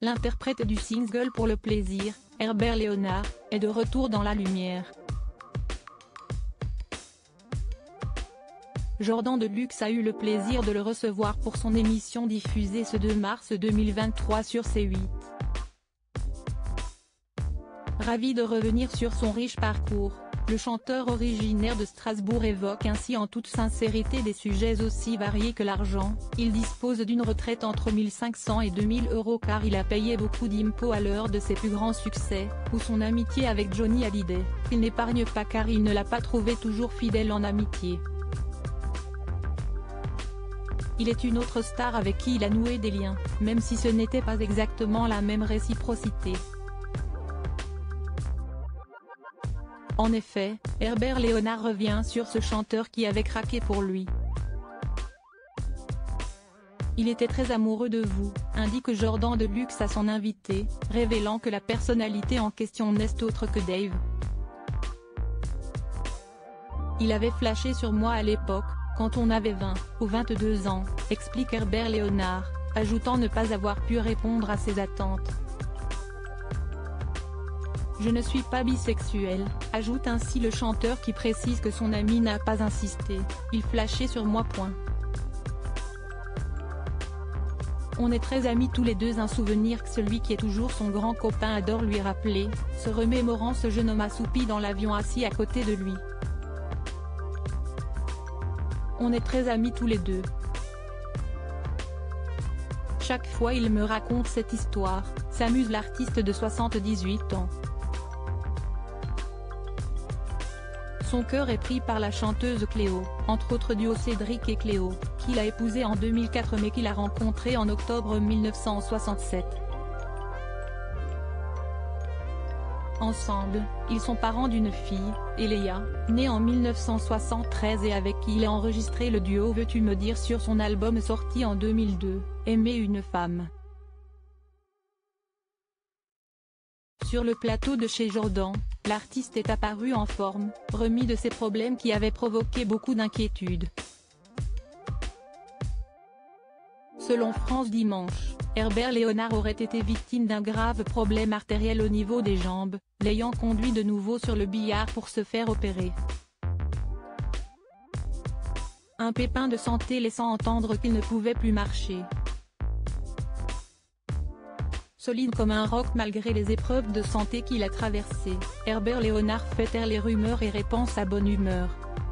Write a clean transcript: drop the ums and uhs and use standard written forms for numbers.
l'interprète du single Pour le plaisir, Herbert Léonard, est de retour dans la lumière. Jordan Deluxe a eu le plaisir de le recevoir pour son émission diffusée ce 2 mars 2023 sur C8. Ravi de revenir sur son riche parcours, le chanteur originaire de Strasbourg évoque ainsi en toute sincérité des sujets aussi variés que l'argent. Il dispose d'une retraite entre 1 500 et 2 000 € car il a payé beaucoup d'impôts à l'heure de ses plus grands succès, ou son amitié avec Johnny Hallyday. Il n'épargne pas car il ne l'a pas trouvé toujours fidèle en amitié. Il est une autre star avec qui il a noué des liens, même si ce n'était pas exactement la même réciprocité. En effet, Herbert Léonard revient sur ce chanteur qui avait craqué pour lui. Il était très amoureux de vous, indique Jordan Deluxe à son invité, révélant que la personnalité en question n'est autre que Dave. Il avait flashé sur moi à l'époque, quand on avait 20 ou 22 ans, explique Herbert Léonard, ajoutant ne pas avoir pu répondre à ses attentes. Je ne suis pas bisexuel, ajoute ainsi le chanteur qui précise que son ami n'a pas insisté, il flashait sur moi. On est très amis tous les deux, un souvenir que celui qui est toujours son grand copain adore lui rappeler, se remémorant ce jeune homme assoupi dans l'avion assis à côté de lui. On est très amis tous les deux. Chaque fois il me raconte cette histoire, s'amuse l'artiste de 78 ans. Son cœur est pris par la chanteuse Cléo, entre autres duo Cédric et Cléo, qu'il a épousé en 2004 mais qu'il a rencontré en octobre 1967. Ensemble, ils sont parents d'une fille, Eléa, née en 1973 et avec qui il a enregistré le duo Veux-tu me dire sur son album sorti en 2002, Aimer une femme. Sur le plateau de chez Jordan, l'artiste est apparu en forme, remis de ses problèmes qui avaient provoqué beaucoup d'inquiétudes. Selon France Dimanche, Herbert Léonard aurait été victime d'un grave problème artériel au niveau des jambes, l'ayant conduit de nouveau sur le billard pour se faire opérer. Un pépin de santé laissant entendre qu'il ne pouvait plus marcher. Solide comme un roc malgré les épreuves de santé qu'il a traversées, Herbert Léonard fait taire les rumeurs et répand sa bonne humeur.